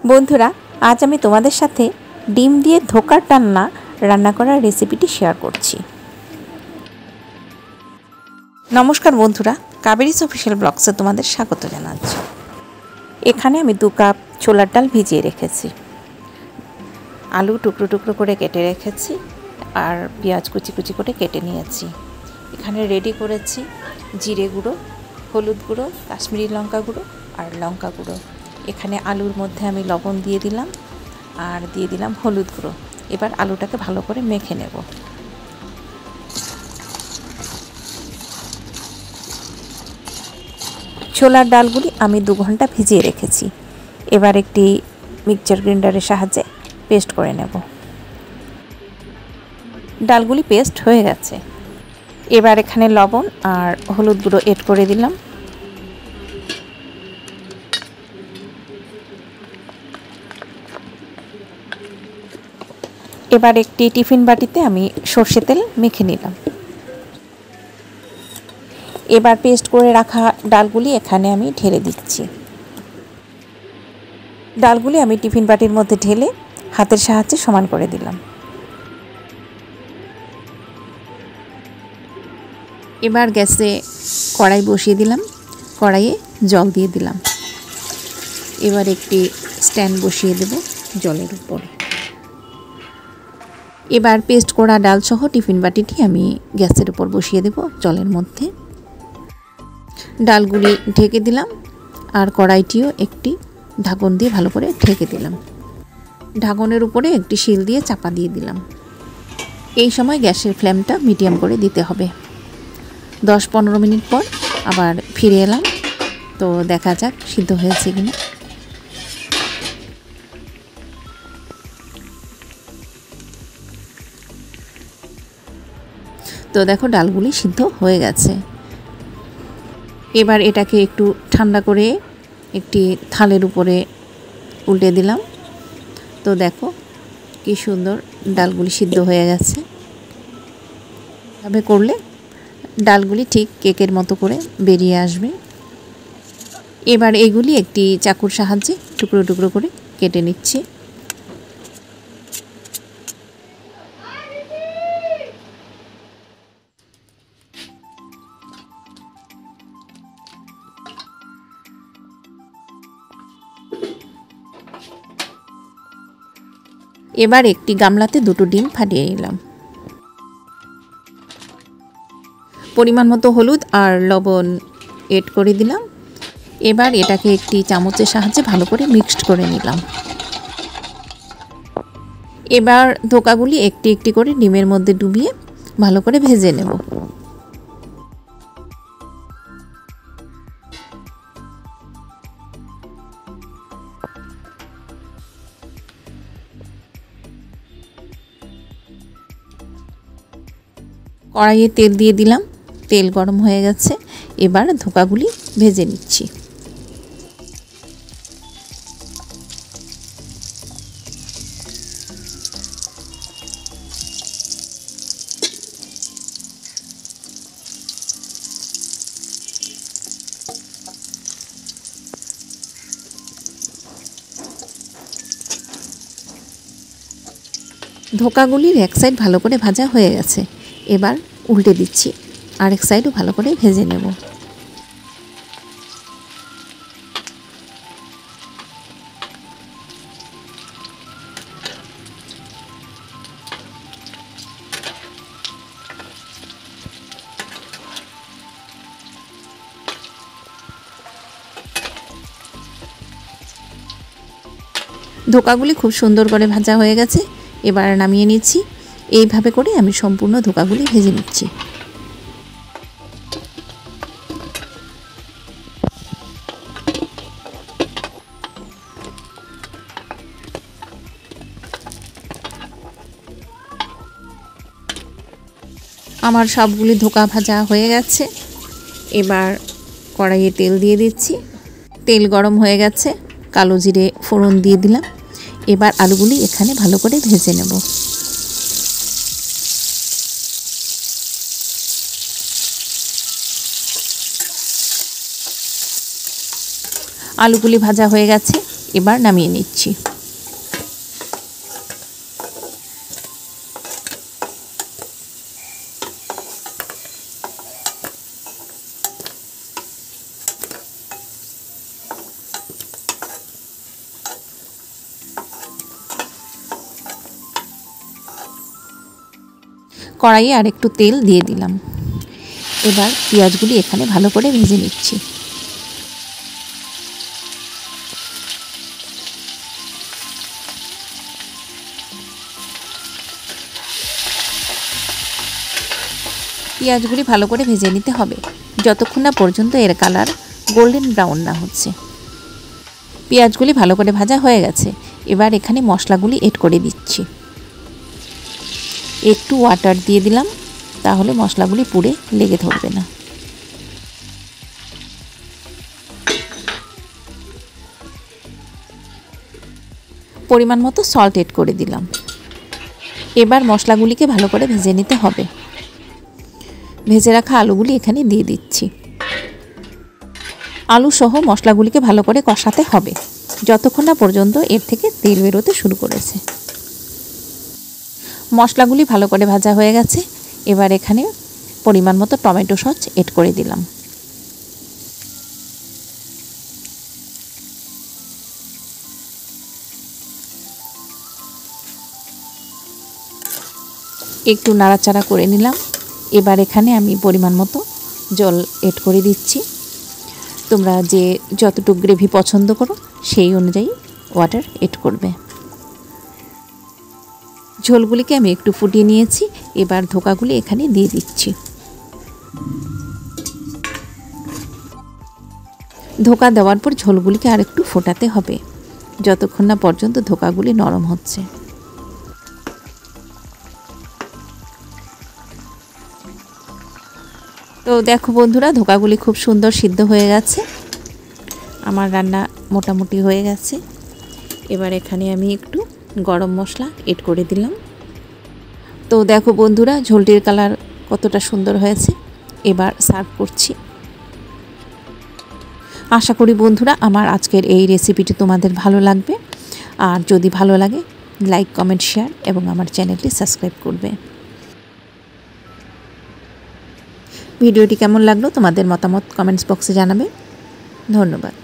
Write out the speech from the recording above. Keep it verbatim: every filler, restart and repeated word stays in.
বন্ধুরা, আজ আমি তোমাদের সাথে ডিম দিয়ে ধোকার ডালনা রান্না করার রেসিপিটি শেয়ার করছি। নমস্কার বন্ধুরা, কাবেরিস অফিসিয়াল ব্লগসে তোমাদের স্বাগত জানাচ্ছি। এখানে আমি দু কাপ ছোলার ডাল ভিজিয়ে রেখেছি, আলু টুকরো টুকরো করে কেটে রেখেছি, আর পেঁয়াজ কুচি কুচি করে কেটে নিয়েছি। এখানে রেডি করেছি জিরে গুঁড়ো, হলুদ গুঁড়ো, কাশ্মীরি লঙ্কা গুঁড়ো আর লঙ্কা গুঁড়ো। এখানে আলুর মধ্যে আমি লবণ দিয়ে দিলাম আর দিয়ে দিলাম হলুদ গুঁড়ো। এবার আলুটাকে ভালো করে মেখে নেব। ছোলার ডালগুলি আমি দু ঘন্টা ভিজিয়ে রেখেছি। এবার একটি মিক্সচার গ্রাইন্ডারের সাহায্যে পেস্ট করে নেব। ডালগুলি পেস্ট হয়ে গেছে। এবার এখানে লবণ আর হলুদ গুঁড়ো এড করে দিলাম। এবার একটি টিফিন বাটিতে আমি সর্ষে তেল মেখে নিলাম। এবার পেস্ট করে রাখা ডালগুলি এখানে আমি ঢেলে দিচ্ছি। ডালগুলি আমি টিফিন বাটির মধ্যে ঢেলে হাতের সাহায্যে সমান করে দিলাম। এবার গ্যাসে কড়াই বসিয়ে দিলাম, কড়াইয়ে জল দিয়ে দিলাম। এবার একটি স্ট্যান্ড বসিয়ে দেব জলের উপরে। এবার পেস্ট করা ডাল সহ টিফিন বাটিটি আমি গ্যাসের উপর বসিয়ে দেব জলের মধ্যে। ডালগুলি ঢেকে দিলাম আর কড়াইটিও একটি ঢাকন দিয়ে ভালো করে ঢেকে দিলাম। ঢাকনের উপরে একটি শিল দিয়ে চাপা দিয়ে দিলাম। এই সময় গ্যাসের ফ্লেমটা মিডিয়াম করে দিতে হবে। দশ পনেরো মিনিট পর আবার ফিরে এলাম, তো দেখা যাক সিদ্ধ হয়েছে কিনা। তো দেখো ডালগুলি সিদ্ধ হয়ে গেছে। এবার এটাকে একটু ঠান্ডা করে একটি থালের উপরে উল্টে দিলাম। তো দেখো কি সুন্দর ডালগুলি সিদ্ধ হয়ে গেছে। এভাবে করলে ডালগুলি ঠিক কেকের মতো করে বেরিয়ে আসবে। এবার এগুলি একটি চাকুর সাহায্যে টুকরো টুকরো করে কেটে নিচ্ছি। এবার একটি গামলাতে দুটো ডিম ফাটিয়ে নিলাম। পরিমাণ মতো হলুদ আর লবণ এড করে দিলাম। এবার এটাকে একটি চামচের সাহায্যে ভালো করে মিক্সড করে নিলাম। এবার ধোকাগুলি একটি একটি করে ডিমের মধ্যে ডুবিয়ে ভালো করে ভেজে নেব। কড়াইয়ে তেল দিয়ে দিলাম, তেল গরম হয়ে গেছে। এবার ধোকাগুলি ভেজে নিচ্ছি। ধোকাগুলির এক সাইড ভালো করে ভাজা হয়ে গেছে। এবার উল্টে দিচ্ছি, আরেক সাইডও ভালো করে ভেজে নেব। ধোকাগুলি খুব সুন্দর করে ভাজা হয়ে গেছে। এবার নামিয়ে নিচ্ছি। এইভাবে করে আমি সম্পূর্ণ ধোকাগুলি ভেজে নিচ্ছি। আমার সবগুলি ধোকা ভাজা হয়ে গেছে। এবার কড়াইয়ে তেল দিয়ে দিচ্ছি। তেল গরম হয়ে গেছে, কালো জিরে ফোড়ন দিয়ে দিলাম। এবার আলুগুলি এখানে ভালো করে ভেজে নেব। আলুগুলি ভাজা হয়ে গেছে। এবার নামিয়ে নিচ্ছি। কড়াইয়ে আর একটু তেল দিয়ে দিলাম। এবার পেঁয়াজগুলি এখানে ভালো করে ভেজে নিচ্ছি। পেঁয়াজগুলি ভালো করে ভেজে নিতে হবে যতক্ষণ না পর্যন্ত এর কালার গোল্ডেন ব্রাউন না হচ্ছে। পেঁয়াজগুলি ভালো করে ভাজা হয়ে গেছে। এবার এখানে মশলাগুলি এড করে দিচ্ছি। একটু ওয়াটার দিয়ে দিলাম, তাহলে মশলাগুলি পুড়ে লেগে ধরবে না। পরিমাণ মতো সল্ট এড করে দিলাম। এবার মশলাগুলিকে ভালো করে ভেজে নিতে হবে। ভেজে রাখা আলুগুলি এখানে দিয়ে দিচ্ছি। আলু সহ মশলাগুলিকে ভালো করে কষাতে হবে যতক্ষণ না পর্যন্ত এর থেকে তেল বেরোতে শুরু করেছে। মশলাগুলি ভালো করে ভাজা হয়ে গেছে। এবার এখানে পরিমাণ মতো টমেটো সস এড করে দিলাম। একটু নাড়াচাড়া করে নিলাম। এবার এখানে আমি পরিমাণ মতো জল এড করে দিচ্ছি। তোমরা যে যতটুকু গ্রেভি পছন্দ করো সেই অনুযায়ী ওয়াটার এড করবে। ঝোলগুলিকে আমি একটু ফুটিয়ে নিয়েছি। এবার ধোকাগুলি এখানে দিয়ে দিচ্ছি। ধোকা দেওয়ার পর ঝোলগুলিকে আর একটু ফোটাতে হবে যতক্ষণ না পর্যন্ত ধোকাগুলি নরম হচ্ছে। তো দেখো বন্ধুরা, ধোকাগুলি খুব সুন্দর সিদ্ধ হয়ে গেছে। আমার রান্না মোটামুটি হয়ে গেছে। এবার এখানে আমি একটু গরম মশলা এড করে দিলাম। তো দেখো বন্ধুরা, ঝোলটির কালার কতটা সুন্দর হয়েছে। এবার সার্ভ করছি। আশা করি বন্ধুরা আমার আজকের এই রেসিপিটি তোমাদের ভালো লাগবে। আর যদি ভালো লাগে লাইক, কমেন্ট, শেয়ার এবং আমার চ্যানেলটি সাবস্ক্রাইব করবে। ভিডিওটি কেমন লাগলো তোমাদের মতামত কমেন্টস বক্সে জানাবে। ধন্যবাদ।